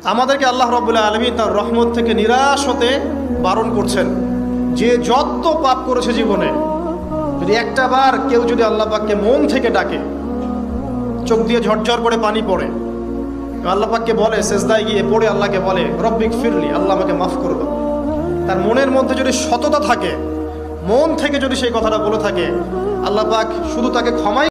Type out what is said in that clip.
আমাদেরকে আল্লাহ রাব্বুল আলামিন তার রহমত থেকে নিরাশ হতে বারণ করছেন। যে যত পাপ করেছে জীবনে, যদি একটা বার কেউ যদি আল্লাহ পাককে মন থেকে ডাকে, চোখ দিয়ে ঝরঝর করে পানি পড়ে, আল্লাহ পাককে বলে, সেজদায় গিয়ে পড়ে আল্লাহকে বলে রব্বিক ফিরলি, আল্লাহ আমাকে মাফ করে দাও, তার মনের মধ্যে যদি সততা থাকে, মন থেকে যদি সেই কথাটা বলে থাকে, আল্লাহ পাক শুধু তাকে ক্ষমাই